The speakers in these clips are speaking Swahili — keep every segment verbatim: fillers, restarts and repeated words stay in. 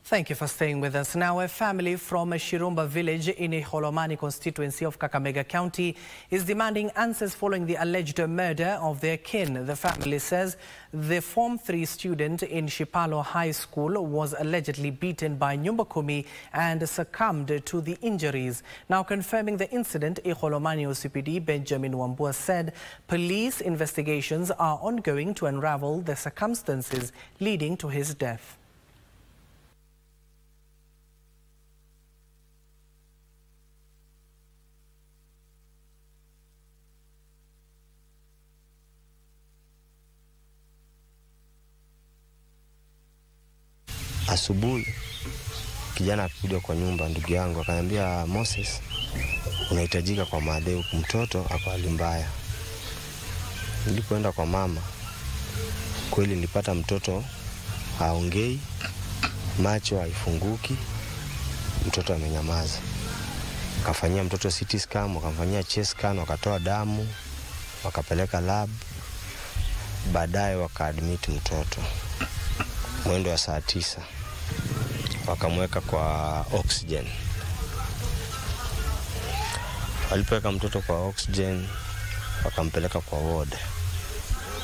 Thank you for staying with us. Now, a family from a Shirumba village in Ikolomani constituency of Kakamega County is demanding answers following the alleged murder of their kin. The family says the Form three student in Shipalo High School was allegedly beaten by Nyumba Kumi and succumbed to the injuries. Now, confirming the incident, Ikolomani O C P D Benjamin Wambua said police investigations are ongoing to unravel the circumstances leading to his death. Asubuhi kijana akakuja kwa nyumba, ndugu yangu akaniambia, Moses, unahitajika kwa madheu, mtoto ako hali mbaya. Nilipoenda kwa mama, kweli nilipata mtoto haongei, macho haifunguki, mtoto amenyamaza. Wakafanyia mtoto C T scan, wakafanyia chest scan, wakatoa damu, wakapeleka lab. Baadaye wakaadmit mtoto mwendo wa saa tisa, wakamweka kwa oxygen. Walipoweka mtoto kwa oxygen, wakampeleka kwa ward.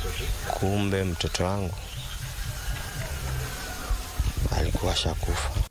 Kumbe mtoto wangu alikuwa shakufa.